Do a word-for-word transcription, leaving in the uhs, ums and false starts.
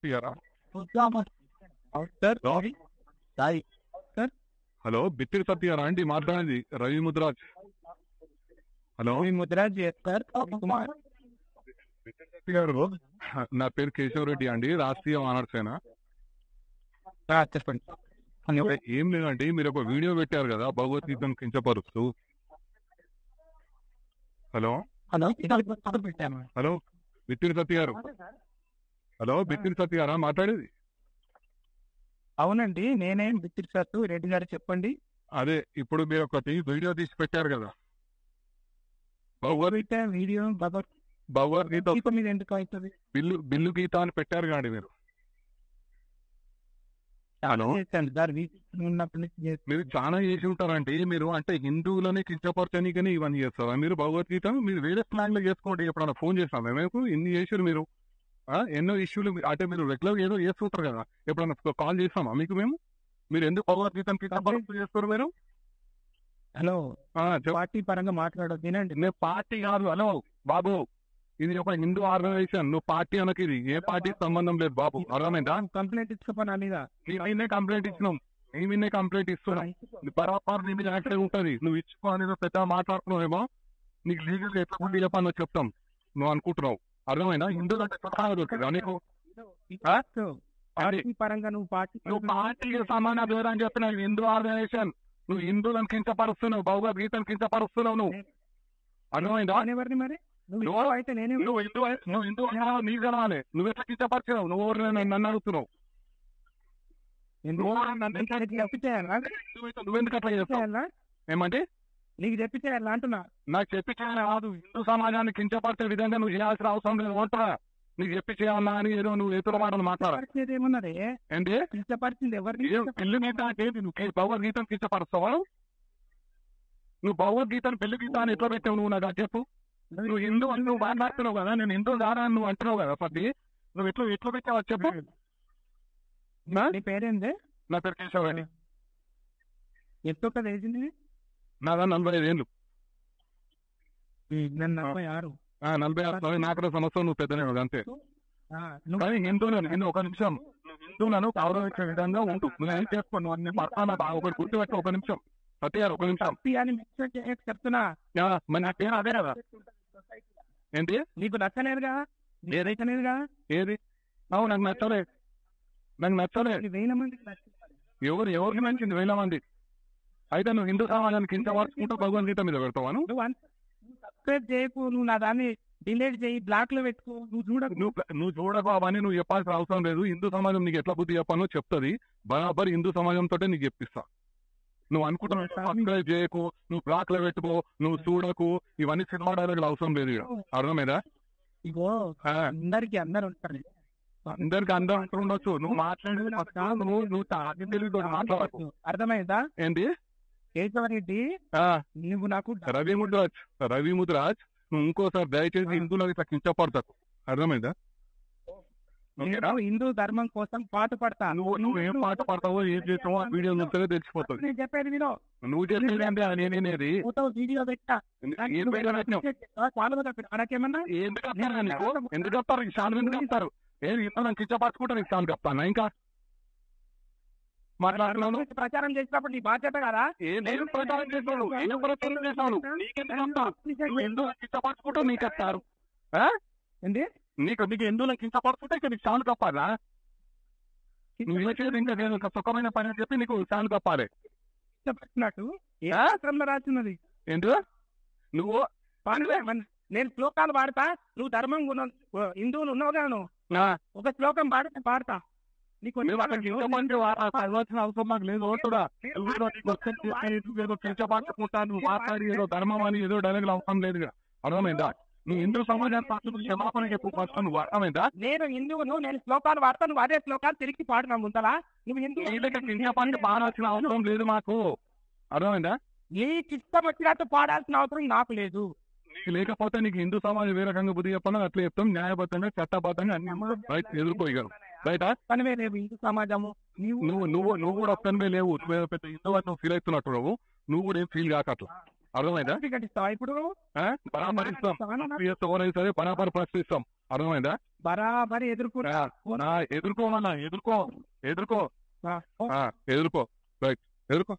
ఇయ్యరా? Sir Sai sir hello, Bithiri సత్యారా అండి మాట్లాడేది? రవి ముద్రాజ్. హలో ముద్రాజ్ సార్ కుమార్ గారు, నా పేరు కేశవ్ రెడ్డి అండి, రాష్ట్రీయ వానరసేన. చెప్పండి. ఏం లేదండి, మీరు ఒక వీడియో పెట్టారు కదా భగవద్గీతను కించపరుస్తూ. హలో హలో పెట్టాను. హలో బిత్తిరి సత్య గారు. హలో బిత్తిరి సత్య గారా మాట్లాడేది? అవునండి, నేనేం బిత్తిరి సత్తు రెడ్డి గారు, చెప్పండి. అదే ఇప్పుడు మీరు ఒకటి వీడియో తీసి పెట్టారు కదా భగవద్గీత వీడియో. భగవద్గీత మీద ఎందుకు అవుతుంది? బిల్లు బిల్లు గీత అని పెట్టారు కాండి మీరు. మీరు చాలా చేసి ఉంటారంటే, మీరు అంటే హిందువులని కించపరచనీకని ఇవన్నీ చేస్తారా మీరు? భగవద్గీత మీరు వేరే స్లాంగ్ లో చేసుకోండి. ఎప్పుడన్నా ఫోన్ చేస్తాం మేము, ఇన్ని చేసారు మీరు. ఎన్నో ఇష్యూలు అంటే మీరు రెగ్యులర్ ఏదో చేస్తుంటారు కదా, ఎప్పుడన్నా కాల్ చేస్తామా మీకు మేము? మీరు ఎందుకు భగవద్గీతను కించపరుస్తూ చేస్తారు మీరు? హలో, పార్టీ పరంగా మాట్లాడదు వినండి. నేను పార్టీ కాదు. హలో బాబు, ఇది ఒక హిందూ ఆర్గనైజేషన్. నువ్వు పార్టీ అనకి, ఇది ఏ పార్టీకి సంబంధం లేదు బాబు, అర్థమైందా? కంప్లైంట్ ఇచ్చుకోపని మీద నేనే కంప్లైంట్ ఇచ్చినాం, మేమే కంప్లైంట్ ఇస్తున్నాం. బరాబర్ నీ మీద యాక్టివ్ ఉంటుంది. నువ్వు ఇచ్చుకో అనేది పెద్ద మాట్లాడుతున్నావేమో, నీకు లీగల్ ఎట్లా ఉండి చెప్పాలో చెప్తాం. నువ్వు అనుకుంటున్నావు, అర్థమైనా? హిందువులు అంటే దొరుకుతుందా నీకు? పరంగా నువ్వు పార్టీ నువ్వు పార్టీకి సమాన వివరాన్ని చెప్తున్నావు. హిందూ ఆర్గనైజేషన్, నువ్వు హిందువులను కించపరుస్తున్నావు, భగవద్గీతను కించపరుస్తున్నావు. నువ్వు అర్థమైందా? ఎవరిని మరి నువ్వు అయితే నేను నువ్వు హిందూ నువ్వు హిందూ నీకు కలవాలి. నువ్వు ఎట్లా కించపరిచావు? నువ్వు నన్ను అడుగుతున్నావు. నువ్వెందుకు అట్లా చేస్తావు? ఏమంటే నీకు చెప్పి చేయాలి అంటున్నా. నాకు చెప్పి చేయాలి కాదు, హిందూ సమాజాన్ని కించపరిచే విధంగా నువ్వు చేయాల్సిన అవసరం లేదు. ఉంటా నీకు చెప్పి చేయాలా అని ఏదో నువ్వు ఎదురు మాటలు మాట్లాడేది ఏమన్నది ఏంటి? కించపరిచింది ఎవరిని? పెళ్లి గీత అంటే నువ్వు భగవద్గీతను కించపరుస్తావా? నువ్వు భగవద్గీతను పెళ్లి గీత అని ఎట్లా పెట్టావు? నువ్వు నాకు చెప్పు. నువ్వు హిందూ అని నువ్వు మాట్లాడుతున్నావు కదా, నేను హిందూ దారా నువ్వు అంటున్నావు కదా. పట్టి నువ్వు ఎట్లా ఎట్లా పెట్టావు చెప్పు. నీ పేరేంది? నా పేరు కేశవ్ రెడ్డి. ఎంతో కదా వేసింది? నాదా నలభై ఐదు ఏళ్ళు. నలభై ఆరు నలభై ఆరు నాకు సంవత్సరం. నువ్వు పెద్దనే అంతే. కానీ హిందువులను నేను ఒక నిమిషం హిందువులను గౌరవించే విధంగా ఉంటూ నువ్వేం చేసుకోను అన్ని పట్టాన ఒకటి గుర్తుపెట్టి. ఒక నిమిషం సత్యారు, ఒక నిమిషం చెప్తున్నా. మరి నా పేరు అదే కదా. ఏంటి? నీకు నచ్చలేదుగా? ఏదైతేనేదిగా. ఏది? అవు నాకు నచ్చలేదు, నాకు నచ్చలేదు. వేల మంది ఎవరు ఎవరికి నచ్చింది? వేల మంది. అయితే నువ్వు హిందూ సమాజానికి ఇంత వరుసుకుంటూ భగవద్గీత మీద పెడతావా? నువ్వు సబ్స్క్రైబ్ చేయకు, నువ్వు నా దాన్ని డిలీట్ చేయి, బ్లాక్ లో పెట్టుకో. నువ్వు చూడ నువ్వు నువ్వు చూడకు అవన్నీ నువ్వు చెప్పాల్సిన అవసరం లేదు. హిందూ సమాజం నీకు ఎట్లా బుద్ధి చెప్పానో చెప్తుంది. బరాబర్ హిందూ సమాజంతో నీకు చెప్పిస్తా. నువ్వు అనుకుంటున్నావు సబ్స్క్రైబ్ చేయకు, నువ్వు బ్లాక్ లో పెట్టుకో, నువ్వు చూడకు, ఇవన్నీ సినిమా డైలాగులు అవసరం లేదు. అర్థమైందా? ఇగో అందరికి అందరు ఉంటారు, అందరికి అందరూ అంటూ ఉండొచ్చు. నువ్వు మాట్లాడేది నువ్వు నువ్వు తాగి తెలివితో మాట్లాడచ్చు. అర్థమైందా? ఏంటి? కేశవరెడ్డి, నువ్వు నాకు రవి ముద్రాజ్ రవి ముద్రాజ్ నువ్వు ఇంకోసారి దయచేసి హిందువులకు ఇట్లా కించపడతావు. అర్థమైందా? హిందూ ధర్మం కోసం పాట పడతా. నువ్వు నువ్వు ఏం పాట పడతావో ఏం చేస్తావో ఆ వీడియో నుంచే తెలిసిపోతుంది. నేను చెప్పేది వినో. నువ్వు చెప్పేది అంటే నేనేది వీడియో పెట్టా. నాకేమన్నా ఎందుకు చెప్తారా? నీకు ఎందుకు చెప్తారు? ఈ సార్లు ఎందుకు చెప్తారు? ఏం ఇతను కించపరచుకుంటా నీకు సార్లు చెప్తాను. ఇంకా మాట్లాడుతున్నాను. ప్రచారం చేసినప్పుడు నీ బాధ్యత కదా. నేను ప్రచారం చేస్తాను, ఏం ప్రచారం చేస్తాను? నీకెందుకు చెప్తాను? నువ్వు ఎందుకు కించపరచుకుంటూ నీకు చెప్తారు? ఏంటి? నీకు నీకు ఎందుకు కించపరచుకుంటే ఇక నీకు సార్లు కప్పాలా? నువ్వు ఏ చేసి ఇంకా నేను ఒక సుఖమైన పని అని చెప్పి నీకు సార్లు కప్పాలి. ఇష్టపడినట్టు ఏ ఆశ్రమంలో రాసినది ఏంటి? నువ్వు నేను శ్లోకాలు పాడతా, నువ్వు ధర్మం హిందువులు ఉన్నావు గాను ఒక శ్లోకం పాడితే పాడతా. నీకు అవసరం మాకు లేదు. ఏదో కించపరచుకుంటాను, మాట్లాడి ఏదో ధర్మం అని ఏదో డైలాగులు అవసరం లేదు. అర్థమైందా? నువ్వు హిందూ సమాజాన్ని క్షమాపణ చెప్పు. నువ్వు అర్థమైందా? నేను హిందువును, నేను శ్లోకాలు వాడతాను, అదే శ్లోకాలు తిరిగి పాడున్నా ముందలా. నువ్వు హిందూ కించపరచి పాడాల్సిన అవసరం లేదు మాకు. అర్థమైందా? నీకు ఇష్టం వచ్చినట్టు పాడాల్సిన అవసరం నాకు లేదు. లేకపోతే నీకు హిందూ సమాజం ఏ రకంగా బుద్ధి చెప్పాలో అట్లా చెప్తాం. న్యాయబద్ధంగా చట్టబద్ధంగా అన్ని రైట్ ఎదుర్కోగలరు. రైటా? పనివే లేవు హిందూ సమాజము. నువ్వు నువ్వు నువ్వు కూడా ఒక్కనివే లేవు. పెద్ద హిందూ అని నువ్వు ఫీల్ అవుతున్నట్టు నువ్వు నువ్వు కూడా ఏం ఫీల్ కాకట్లా. అర్థమైందా? సర్టిఫికెట్ ఇస్తావా ఇప్పుడు? ఆ? బరాబర్ ఇస్తాం, ఇస్తావా నాకు? ఎవరైనా సరే బరాబర్ ప్రశ్నిస్తాం. అర్థమైందా? బరాబరి ఎదుర్కొన్నా. ఆ, నా ఎదుర్కోమన్నా, ఎదుర్కో ఎదుర్కో ఆ, ఓ. ఆ, ఎదుర్కో రైట్ ఎదుర్కో.